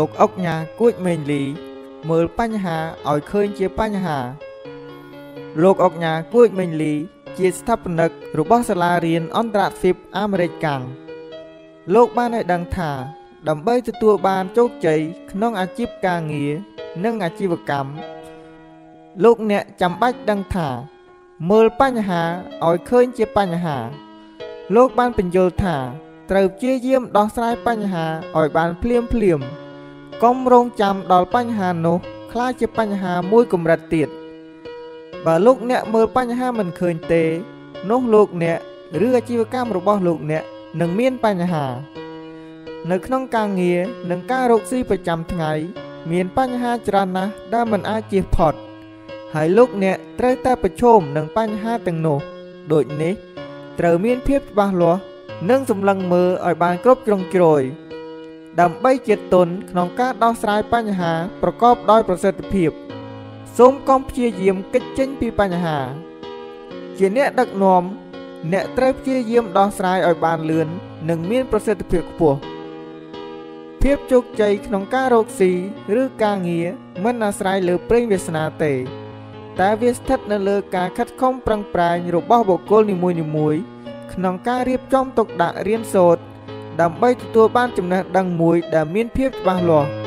លោកអុកញ៉ាគួចមេងលីមើលបញ្ហាឲ្យឃើញជាបញ្ហាលោកអុកញ៉ាគួចមេងលីជាស្ថាបនិករបស់សាលារៀនអន្តរជាតិអាមេរិកកាំងលោកបានឲ្យដឹងថាដើម្បីទទួលបានជោគជ័យក្នុងអាជីពការងារនិងអាជីវកម្មលោកអ្នកចាំបាច់ដឹងថាមើលបញ្ហាឲ្យឃើញជាបញ្ហាលោកបានបញ្យល់ថាត្រូវព្យាយាមដោះស្រាយបញ្ហាឲ្យបានភ្លាមកុំរងចាំដល់បញ្ហានោះក្លាយជាបញ្ហាមួយកម្រិតទៀតបើលោកអ្នកមើលបញ្ហាមិនឃើញទេនោះលោកអ្នកឬអាជីវកម្មរបស់លោកអ្នកនឹងមានបញ្ហានៅក្នុងការងារនិងការរកស៊ីប្រចាំថ្ងៃមានបញ្ហាច្រើនណាស់ដែលមិនអាចជៀសផុតហើយលោកអ្នកត្រូវតែប្រឈមនឹងបញ្ហាទាំងនោះដូចនេះត្រូវមានភាពច្បាស់លាស់និងសម្លឹងមើលឲ្យបានគ្រប់ជ្រុងជ្រោយដើម្បីជាទុនក្នុងការដោះស្រាយបញ្ហាប្រកបដោយប្រសិទ្ធភាពសូមកុំព្យាយាមគេចចេញពីបញ្ហាជាអ្នកដឹកនាំអ្នកត្រូវព្យាយាមដោះស្រាយឲ្យបានលឿននិងមានប្រសិទ្ធភាពខ្ពស់ភាពជោគជ័យក្នុងការរកស៊ីឬការងារមិនអាស្រ័យលើព្រេងវាសនាទេតែវាស្ថិតនៅលើការខិតខំប្រឹងប្រែងរបស់បុគ្គលនីមួយៗក្នុងការរៀបចំទុកដាក់រៀនសូត្រដើម្បីទទួលបានចំណេះដឹងមួយដែលមានភាពច្បាស់លាស់